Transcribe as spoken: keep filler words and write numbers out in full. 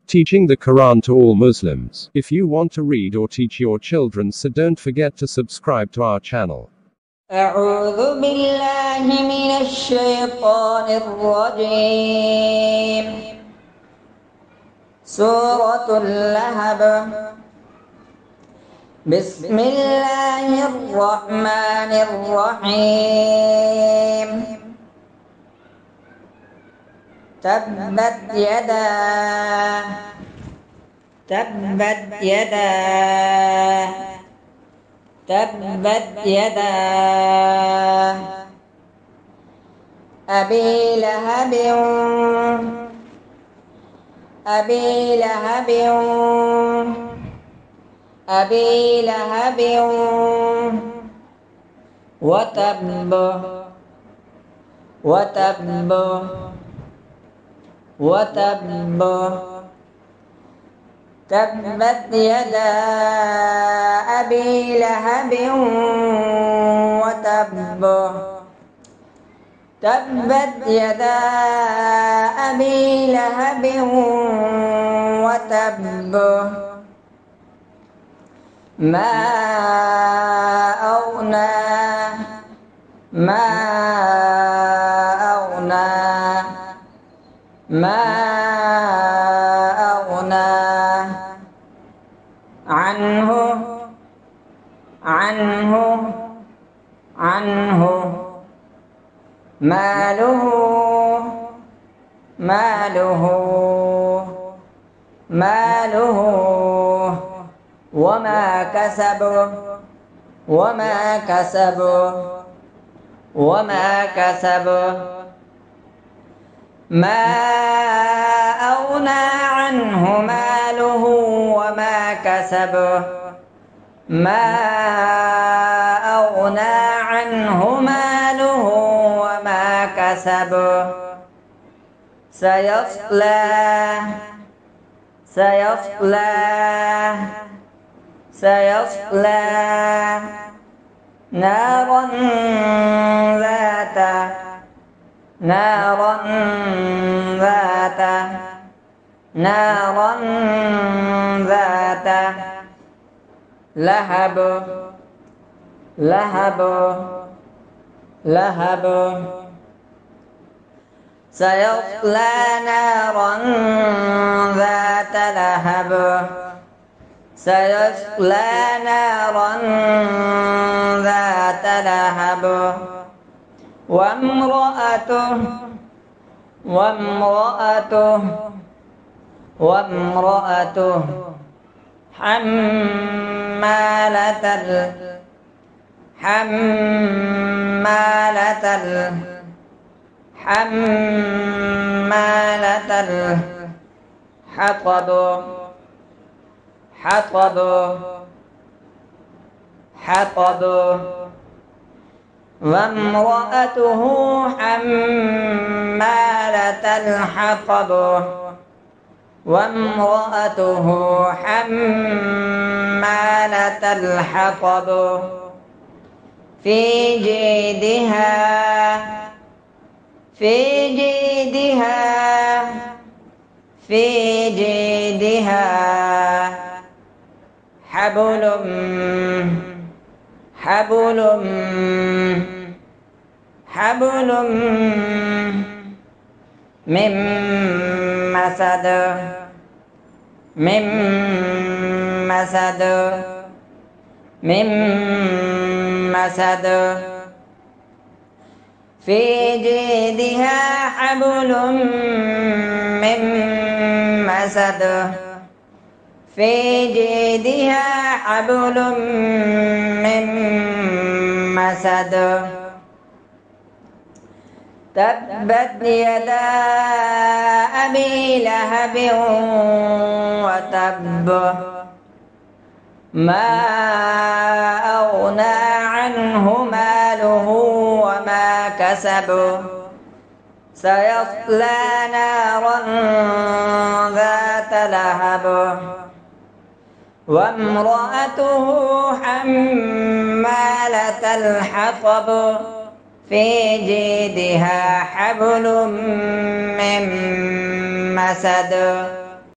teaching the Quran to all Muslims. If you want to read or teach your children, so don't forget to subscribe to our channel. أعوذ بالله من الشيطان الرجيم. سورة اللهب. بسم الله الرحمن الرحيم. تبت يدا تبت يدا تبت يدا أبي لهب أبي لهب أبي لهب وتب وتب وتب تبت يدا أبي لهب وتب تبت يدا أبي لهب وتب ما أغنى ما أغنى ما أغنى عنه عنه عنه ماله ماله ماله وما كسب وما كسب وما كسب ما أغنى عنه ماله وما كسب ما أغنى عنه ماله وما كسب سيصلى سيصلى سيصلى نارا ذات نارا ذات نارا ذات لهب لهب لهب سيصلى نارا ذات لهب سيصلى نارا ذات لهب وامرأته وامرأته وامرأته حمالة حمالة حمالة الحطب حطب حطب وامرأته حمالة الحطب وامرأته حمالة الحطب في جيدها في جيدها في جيدها حبل حبل حبل من مسد من مسد من مسد في جيدها حبل من مسد في جيدها حبل من مسد تبت يدا أبي لهب وتب ما أغنى عنه ماله وما كسب سيصلى نارا ذات لهب وامرأته حمالة الحطب في جيدها حبل من مسد